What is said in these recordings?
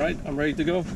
right, I'm ready to go.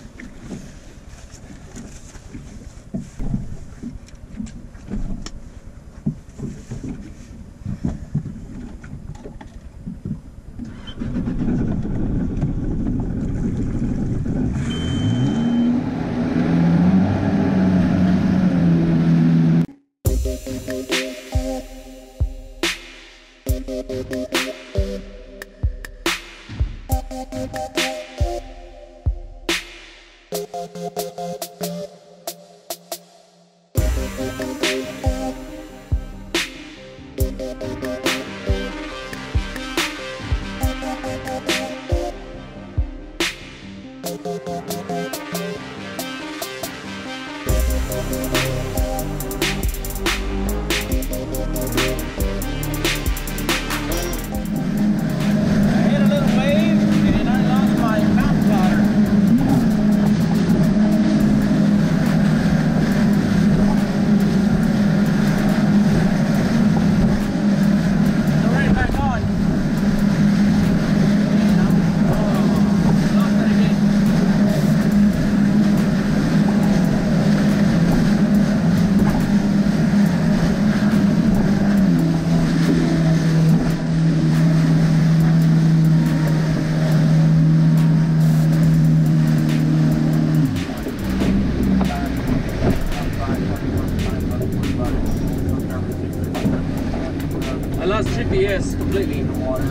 GPS completely.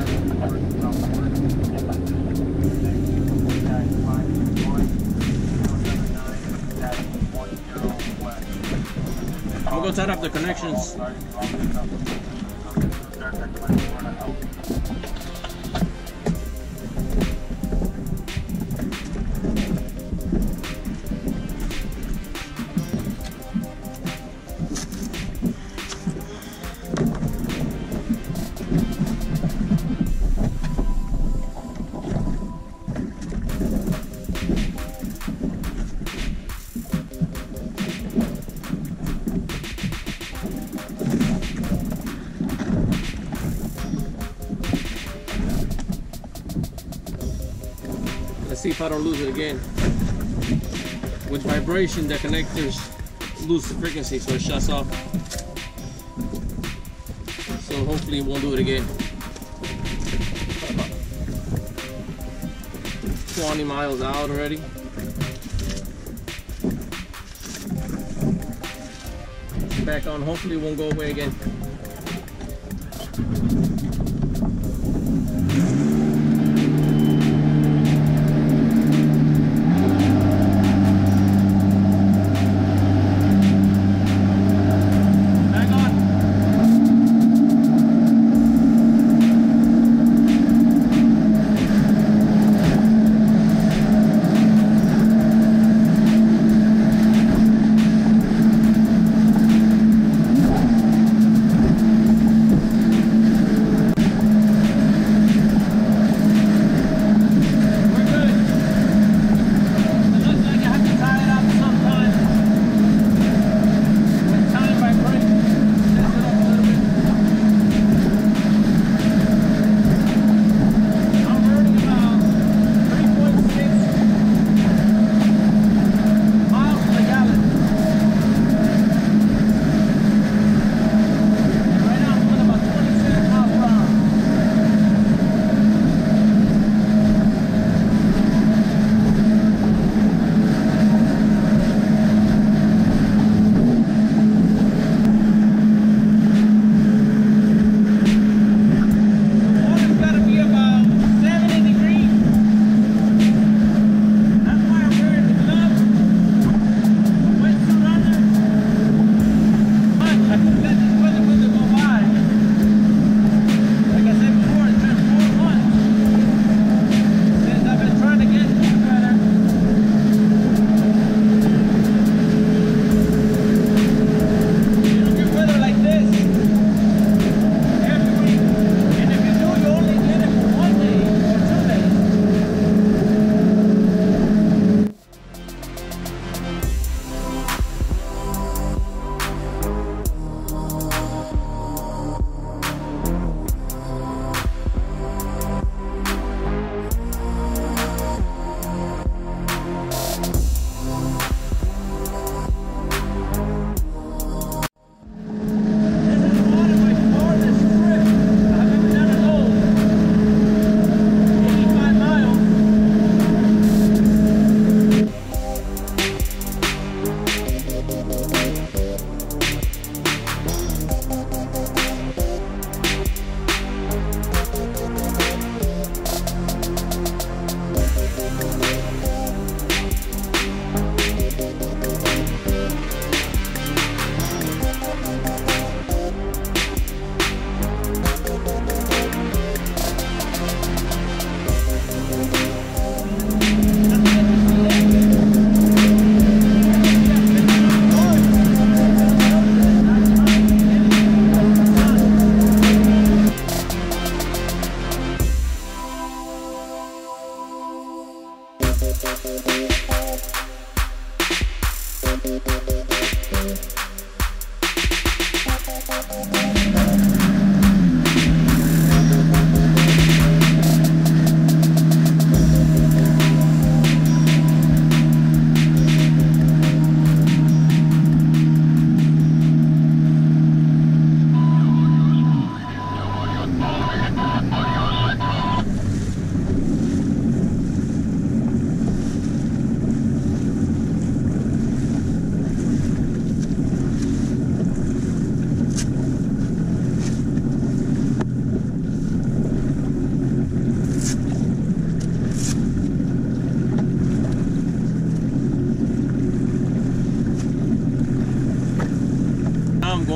I'm gonna set up the connections. Let's see if I don't lose it again. With vibration, the connectors lose frequency, so it shuts off. So hopefully it won't do it again. 20 miles out already. Back on, hopefully it won't go away again.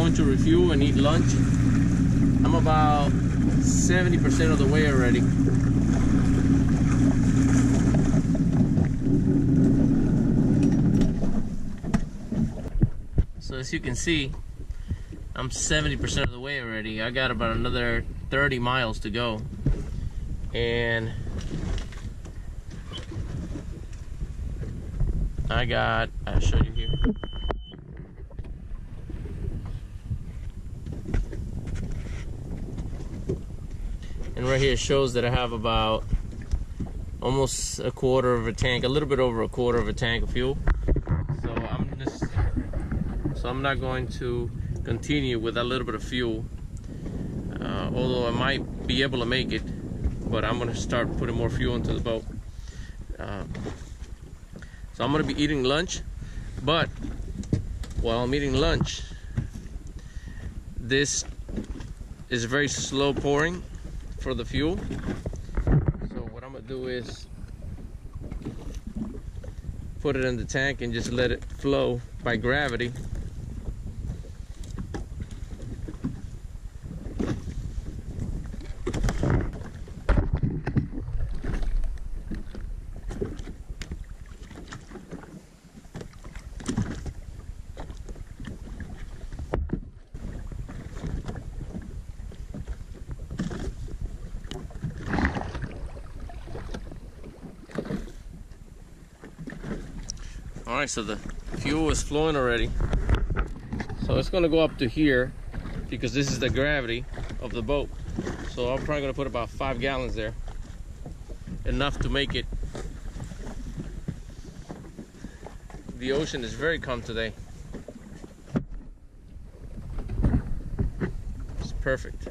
going to refuel and eat lunch. I'm about 70% of the way already. So as you can see, I'm 70% of the way already. I got about another 30 miles to go. And I'll show you here. And right here it shows that I have about almost a quarter of a tank, a little bit over a quarter of a tank of fuel. So I'm not going to continue with that little bit of fuel, although I might be able to make it, but I'm going to start putting more fuel into the boat. So I'm going to be eating lunch, but while I'm eating lunch, this is very slow pouring for the fuel. So what I'm going to do is put it in the tank and just let it flow by gravity. Alright, so the fuel is flowing already. So it's going to go up to here because this is the gravity of the boat. So I'm probably going to put about 5 gallons there. Enough to make it. The ocean is very calm today. It's perfect.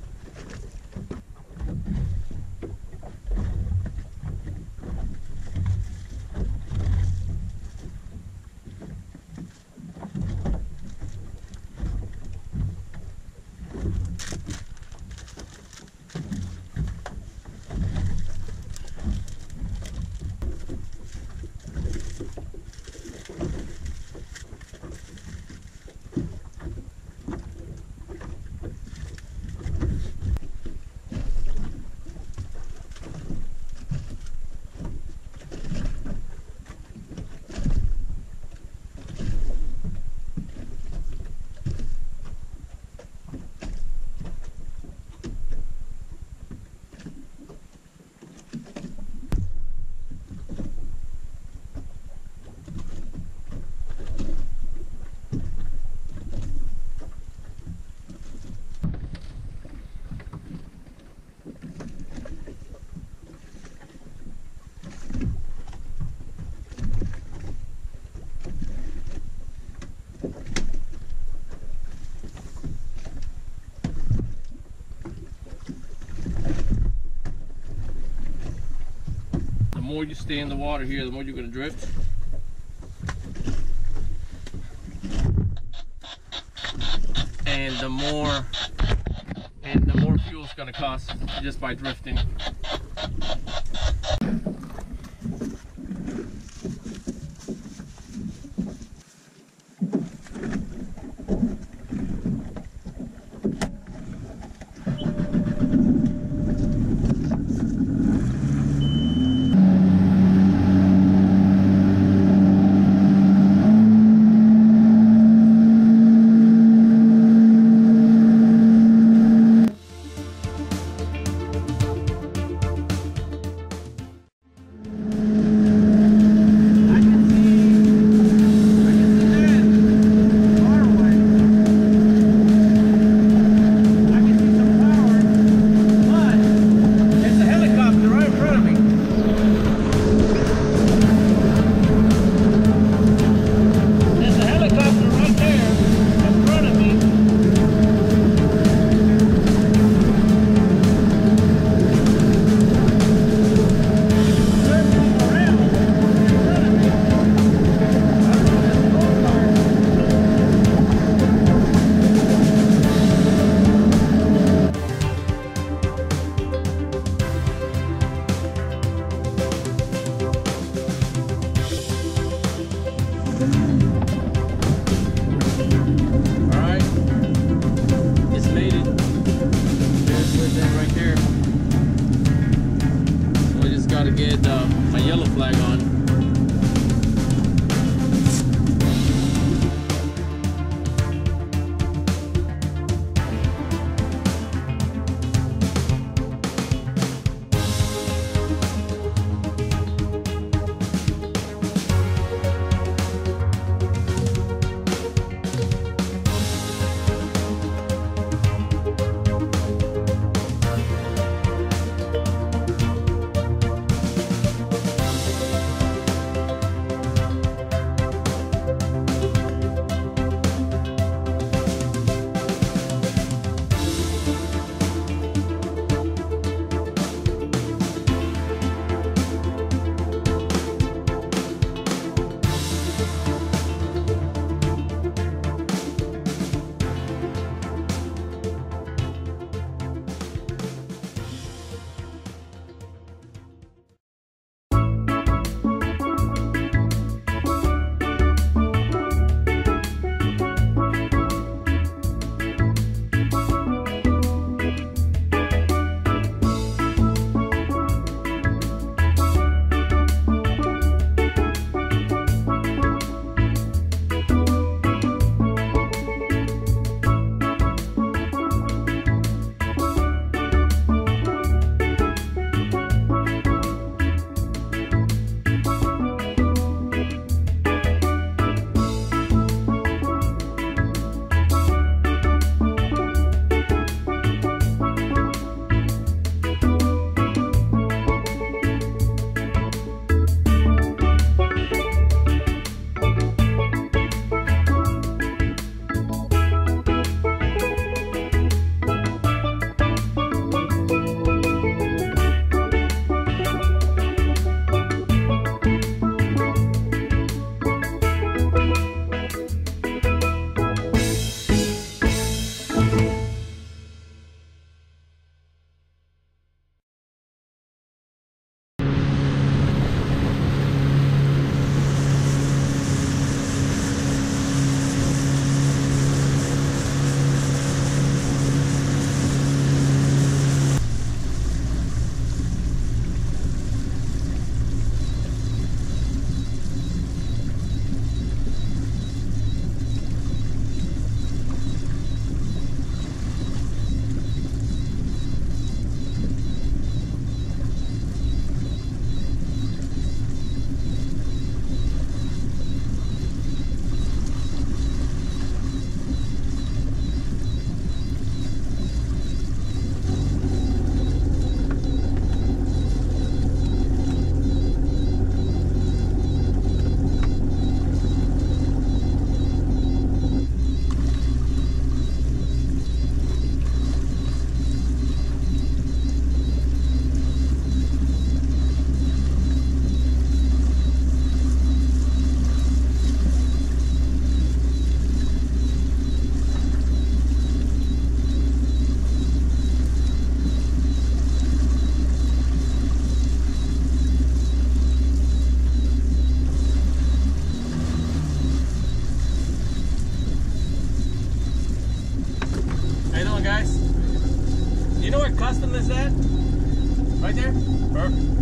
The more you stay in the water here, the more you're going to drift. And the more fuel it's going to cost just by drifting. get my yellow flag on. Custom is that? Right there? Perfect.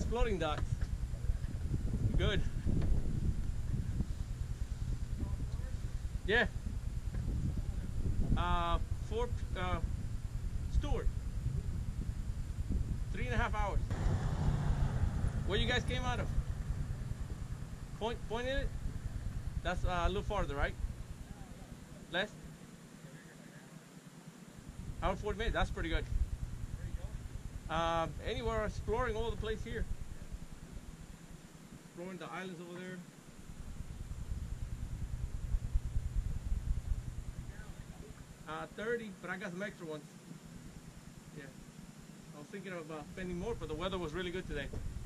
floating docks. Good. Yeah. Fort Stewart. 3.5 hours. Where you guys came out of? Point in it? That's a little farther, right? Less? Hour 40 minutes. That's pretty good. Anywhere, exploring all the place here. Exploring the islands over there. $30, but I got some extra ones. Yeah. I was thinking about spending more, but the weather was really good today.